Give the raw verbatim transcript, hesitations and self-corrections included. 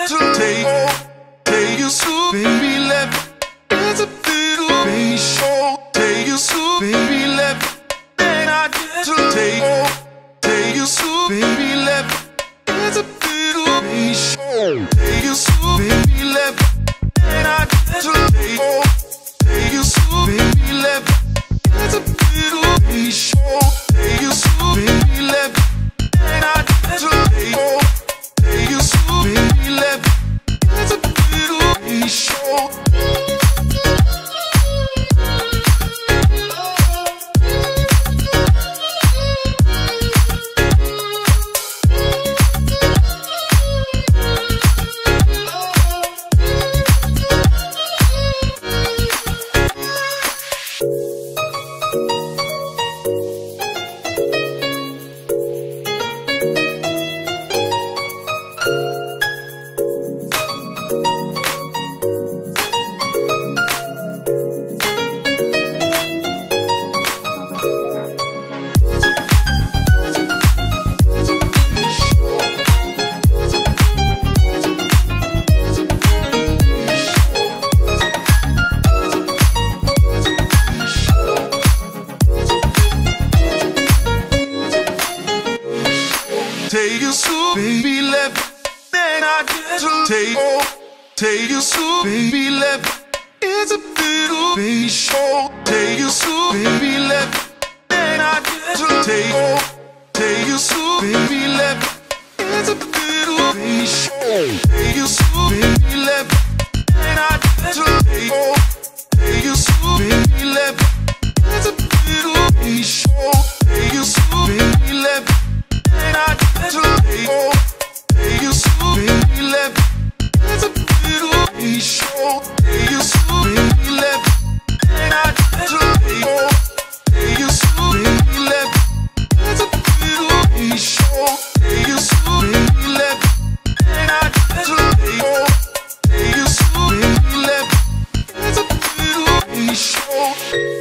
to take, take you so, baby, let me. It's a little baby show. Take you so, baby, let me. Then I get to take, take you so, baby, let me. It's a little baby show. Take you so, baby, let me. Then I get to take, take you so, baby, let me. It's a little baby show. Take you so, baby, let me. Then I get to take, take you so, baby, let me. It's a little baby show. Take you so, baby, let me. Then I get to take, take you so, baby, let me. It's a little baby show. Take you so, baby, let me. Then I get to take, take you so, baby, let me. It's a little baby show. Take you so, baby, let me. Then I get to take, take you so, baby, let me. It's a little baby show. Take you so, baby, let me. Then I get to take, take you so, baby, let me. It's a little baby show. Take you so, baby, let me. Then I get to take, take you so, baby, let me. It's a little baby show. Take you so, baby, let me. Then I get to take, take you so, baby, let me. It's a little baby show.